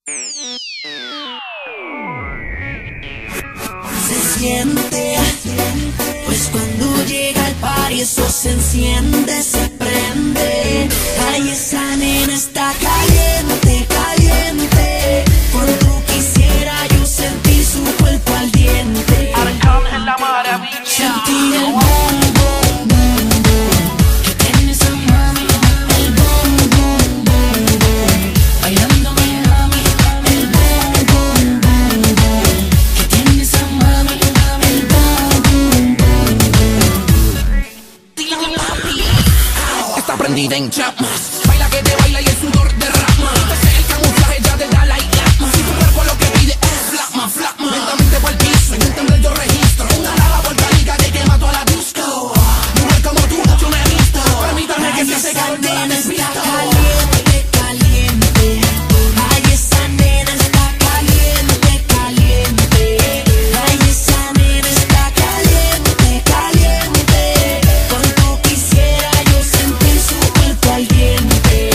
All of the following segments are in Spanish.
Se siente, pues cuando llega el party eso se enciende, se prende. Ay, esa nena está caliente, caliente. Cuando quisiera yo sentir su cuerpo al diente. Arcángel la maravilla. Sentir el boom, boom, boom, boom que tiene esa mami. El boom, boom, boom, boom bailando Miami. El boom, boom, boom, boom que tiene esa mami. El boom, boom, boom, boom. Dile papi. Está prendida en chamas, baila que te baila y el sudor derrama. Ese es el camuflaje, ya te da la llama. Si tu cuerpo lo que pide es flama, flama. Lentamente por el piso, en el temblor yo registro. Una lava vuelta liga que quema toda la disco. Mujer como tú, yo no he visto. Permítame que se hace calor, yo la despisto. Caliente, caliente. Ay, esa nena está caliente, caliente. Ay, esa nena está caliente, caliente. Cuanto quisiera yo sentir su cuerpo al diente.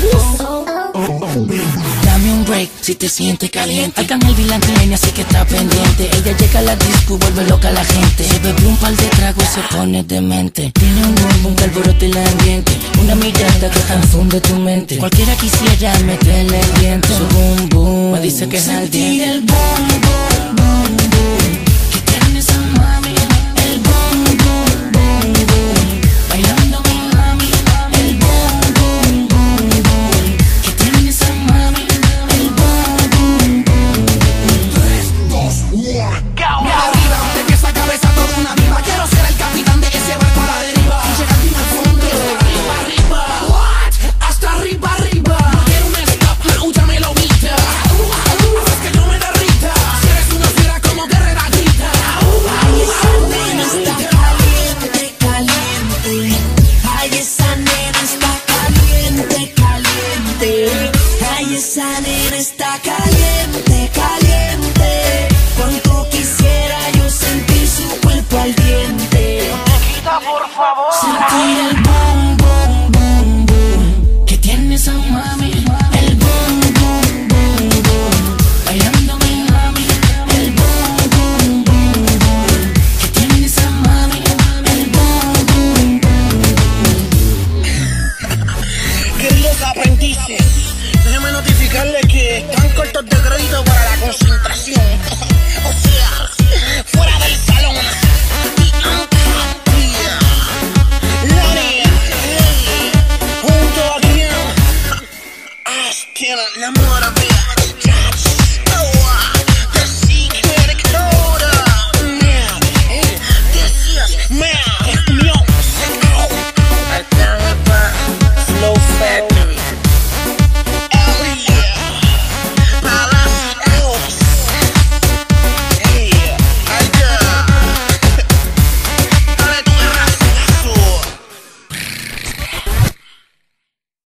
Dame un break si te sientes caliente. Arcángel vi la tiene, así que está pendiente. Ella llega a la disco y vuelve loca a la gente. Se bebe un par de tragos y se pone demente. Tiene un boom que alborote el ambiente. Una mirada que confunde tu mente. Cualquiera quisiera meterle el diente. Su boom boom me dice que es al Sentir diente. el boom, boom, boom, boom que tiene esa mami. El boom, boom, boom, boom bailando Miami. El boom, boom, boom, boom que tiene esa mami. El boom, boom, boom, boom. Mira arriba, de pies a cabeza toda una diva. Quiero ser el capitán de ese barco a la deriva. Y llegar bien al fondo, arriba, arriba. What? Hasta arriba, arriba. No quiero un stop, escúchame la humita. Haces que yo me derrita. Si eres una fiera como guerrera grita. Ay, esa nena está caliente, caliente. Ay, esa nena está caliente, caliente. Ay, esa nena está caliente, caliente. Cuanto quisiera yo sentir su cuerpo al diente. Quita, por favor. Sentir el boom, boom, boom, boom que tiene esa mami. El boom, boom, boom, boom bailando Miami. El boom, boom, boom, boom que tiene esa mami. El boom, boom, boom. Queridos aprendices, déjenme notificarles que están cortos de crédito para la concentración. O sea, fuera del salón. Lani, junto a quien, la maravilla.